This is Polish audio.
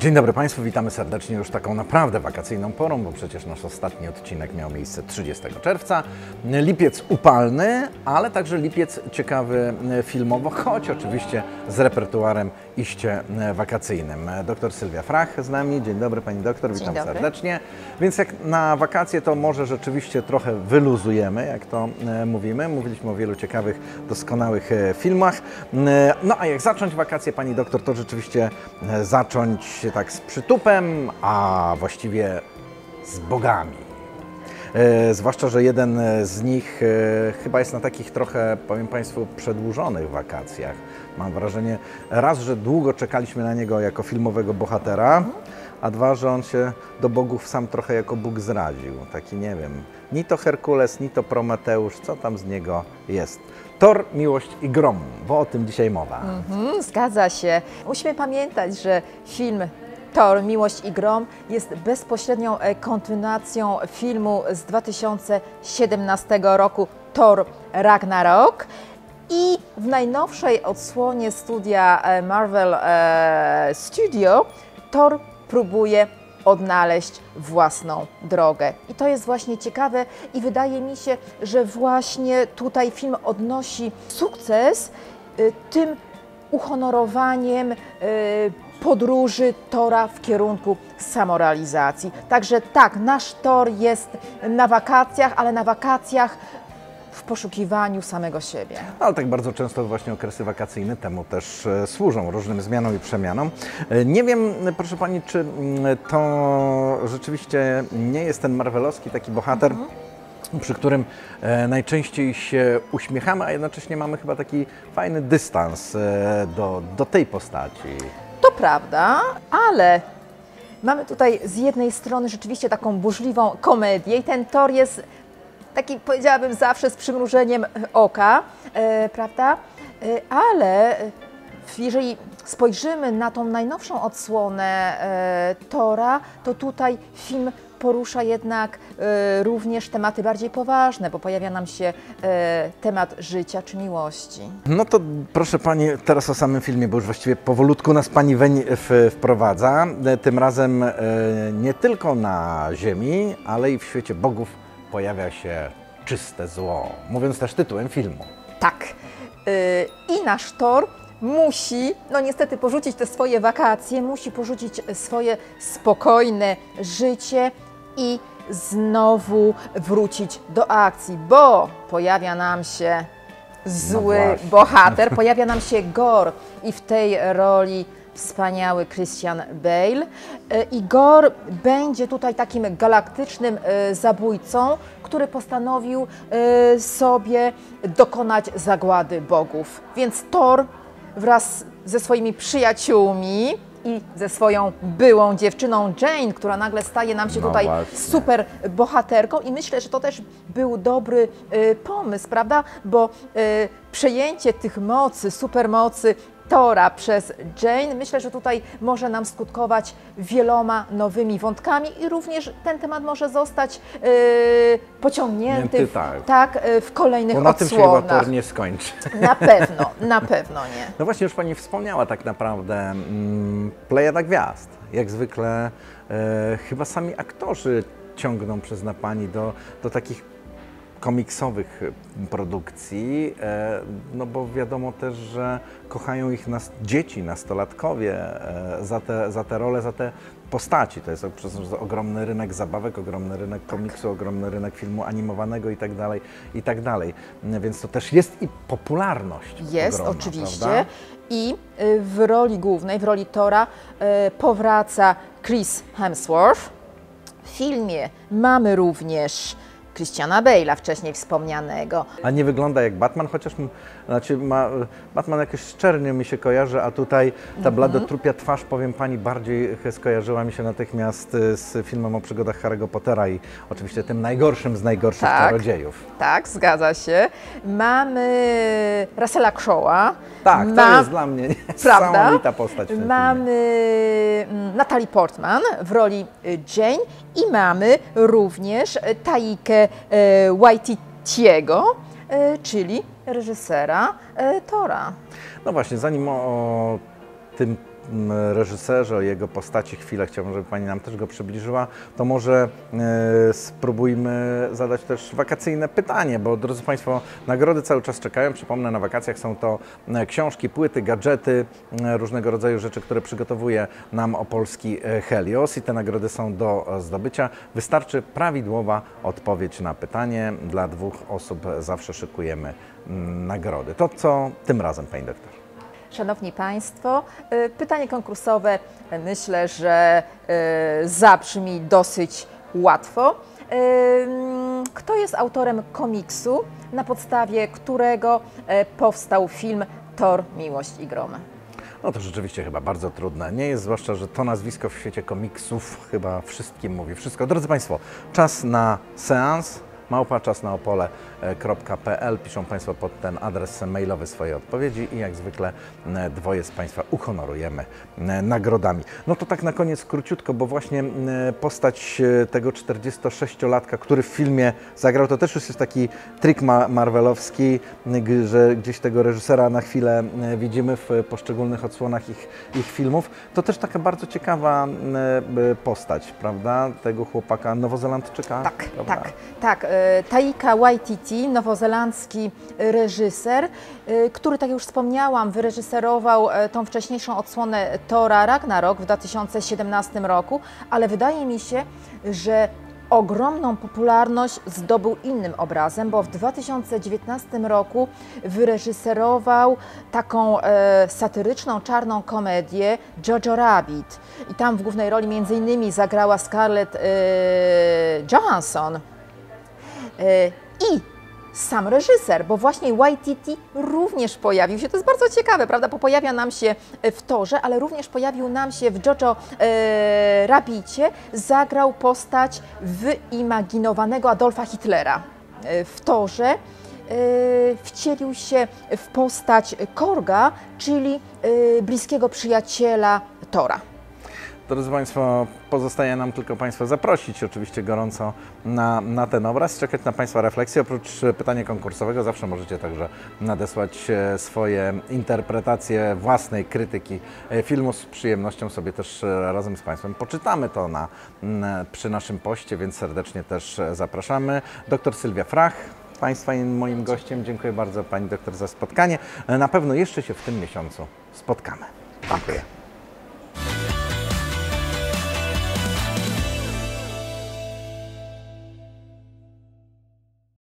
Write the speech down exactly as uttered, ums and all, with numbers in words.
Dzień dobry Państwu, witamy serdecznie już taką naprawdę wakacyjną porą, bo przecież nasz ostatni odcinek miał miejsce trzydziestego czerwca. Lipiec upalny, ale także lipiec ciekawy filmowo, choć oczywiście z repertuarem iście wakacyjnym. Doktor Sylwia Frach z nami. Dzień dobry Pani doktor, witam serdecznie. Więc jak na wakacje to może rzeczywiście trochę wyluzujemy, jak to mówimy. Mówiliśmy o wielu ciekawych, doskonałych filmach. No a jak zacząć wakacje Pani doktor, to rzeczywiście zacząć tak z przytupem, a właściwie z bogami. E, zwłaszcza, że jeden z nich e, chyba jest na takich trochę, powiem Państwu, przedłużonych wakacjach. Mam wrażenie, raz, że długo czekaliśmy na niego jako filmowego bohatera, a dwa, że on się do bogów sam trochę jako Bóg zraził. Taki, nie wiem, ni to Herkules, ni to Prometeusz, co tam z niego jest. Thor, Miłość i Grom, bo o tym dzisiaj mowa. Mhm, zgadza się. Musimy pamiętać, że film Thor, Miłość i Grom jest bezpośrednią kontynuacją filmu z dwa tysiące siedemnastego roku Thor Ragnarok. I w najnowszej odsłonie studia Marvel Studio Thor próbuje odnaleźć własną drogę. I to jest właśnie ciekawe i wydaje mi się, że właśnie tutaj film odnosi sukces y, tym uhonorowaniem y, podróży Thora w kierunku samorealizacji. Także tak, nasz Thor jest na wakacjach, ale na wakacjach w poszukiwaniu samego siebie. No, ale tak bardzo często właśnie okresy wakacyjne temu też e, służą, różnym zmianom i przemianom. E, nie wiem, proszę Pani, czy m, to rzeczywiście nie jest ten marvelowski taki bohater, mhm. przy którym e, najczęściej się uśmiechamy, a jednocześnie mamy chyba taki fajny dystans e, do, do tej postaci. To prawda, ale mamy tutaj z jednej strony rzeczywiście taką burzliwą komedię i ten Thor jest taki, powiedziałabym, zawsze z przymrużeniem oka, e, prawda? E, ale jeżeli spojrzymy na tą najnowszą odsłonę e, Thora, to tutaj film porusza jednak e, również tematy bardziej poważne, bo pojawia nam się e, temat życia czy miłości. No to proszę Pani teraz o samym filmie, bo już właściwie powolutku nas Pani weń w, wprowadza. Tym razem e, nie tylko na ziemi, ale i w świecie bogów pojawia się czyste zło, mówiąc też tytułem filmu. Tak. Yy, I nasz Thor musi, no niestety, porzucić te swoje wakacje, musi porzucić swoje spokojne życie i znowu wrócić do akcji, bo pojawia nam się zły no bohater, pojawia nam się Gorr i w tej roli wspaniały Christian Bale. I Gorr będzie tutaj takim galaktycznym zabójcą, który postanowił sobie dokonać zagłady bogów. Więc Thor wraz ze swoimi przyjaciółmi i ze swoją byłą dziewczyną Jane, która nagle staje nam się no tutaj właśnie. super bohaterką i myślę, że to też był dobry y, pomysł, prawda? Bo y, przejęcie tych mocy, supermocy Thora przez Jane, myślę, że tutaj może nam skutkować wieloma nowymi wątkami i również ten temat może zostać yy, pociągnięty Mięty, tak. w, tak, w kolejnych odsłonach. Bo na odsłonach. tym się chyba Thor nie skończy. Na pewno, na pewno nie. No właśnie, już Pani wspomniała tak naprawdę mm, Plejada Gwiazd. Jak zwykle e, chyba sami aktorzy ciągną, przyzna Pani, do, do takich komiksowych produkcji, no bo wiadomo też, że kochają ich nas, dzieci, nastolatkowie za te, za te role, za te postaci. To jest przecież ogromny rynek zabawek, ogromny rynek komiksu, ogromny rynek filmu animowanego i tak dalej, i tak dalej. Więc to też jest i popularność Jest, ogromna, oczywiście. Prawda? I w roli głównej, w roli Thora powraca Chris Hemsworth. W filmie mamy również Christiana Bale'a, wcześniej wspomnianego. A nie wygląda jak Batman, chociaż znaczy ma, Batman jakoś szczernie mi się kojarzy, a tutaj ta mm-hmm. bladotrupia twarz, powiem Pani, bardziej skojarzyła mi się natychmiast z filmem o przygodach Harry'ego Pottera i oczywiście tym najgorszym z najgorszych tak, czarodziejów. Tak, zgadza się. Mamy Russella Crowe'a. Tak, Ma... to jest dla mnie niesamowita postać. W tym mamy filmie. Natalie Portman w roli Jane i mamy również Taikę Waititiego, czyli reżysera Thora. No właśnie, zanim o tym reżyserze, o jego postaci chwilę, chciałbym, żeby Pani nam też go przybliżyła, to może e, spróbujmy zadać też wakacyjne pytanie, bo drodzy Państwo, nagrody cały czas czekają. Przypomnę, na wakacjach są to książki, płyty, gadżety, różnego rodzaju rzeczy, które przygotowuje nam opolski Helios i te nagrody są do zdobycia. Wystarczy prawidłowa odpowiedź na pytanie. Dla dwóch osób zawsze szykujemy nagrody. To co tym razem, Pani doktor? Szanowni Państwo, pytanie konkursowe myślę, że zabrzmi dosyć łatwo. Kto jest autorem komiksu, na podstawie którego powstał film Thor, Miłość i Grom? No to rzeczywiście chyba bardzo trudne. Nie jest, zwłaszcza, że to nazwisko w świecie komiksów chyba wszystkim mówi wszystko. Drodzy Państwo, czas na seans. Małpa czas na opole kropka p l. Piszą Państwo pod ten adres mailowy swoje odpowiedzi i jak zwykle dwoje z Państwa uhonorujemy nagrodami. No to tak na koniec króciutko, bo właśnie postać tego czterdziestosześciolatka, który w filmie zagrał, to też już jest taki trik marvelowski, że gdzieś tego reżysera na chwilę widzimy w poszczególnych odsłonach ich, ich filmów. To też taka bardzo ciekawa postać, prawda? Tego chłopaka Nowozelandczyka. Tak, prawda? tak, tak. Taika Waititi, nowozelandzki reżyser, który, tak jak już wspomniałam, wyreżyserował tą wcześniejszą odsłonę Thora Ragnarok w dwa tysiące siedemnastym roku, ale wydaje mi się, że ogromną popularność zdobył innym obrazem, bo w dwa tysiące dziewiętnastym roku wyreżyserował taką e, satyryczną, czarną komedię Jojo Rabbit. I tam w głównej roli między innymi zagrała Scarlett e, Johansson. I sam reżyser, bo właśnie Waititi również pojawił się, to jest bardzo ciekawe, prawda, bo pojawia nam się w Thorze, ale również pojawił nam się w Jojo e, Rabbicie, zagrał postać wyimaginowanego Adolfa Hitlera. W Thorze e, wcielił się w postać Korga, czyli e, bliskiego przyjaciela Thora. Drodzy Państwo, pozostaje nam tylko Państwa zaprosić oczywiście gorąco na, na ten obraz, czekać na Państwa refleksje. Oprócz pytania konkursowego zawsze możecie także nadesłać swoje interpretacje własnej krytyki filmu. Z przyjemnością sobie też razem z Państwem poczytamy to na, przy naszym poście, więc serdecznie też zapraszamy. Doktor Sylwia Frach, Państwa i moim gościem. Dziękuję bardzo Pani doktor za spotkanie. Na pewno jeszcze się w tym miesiącu spotkamy. Dziękuję.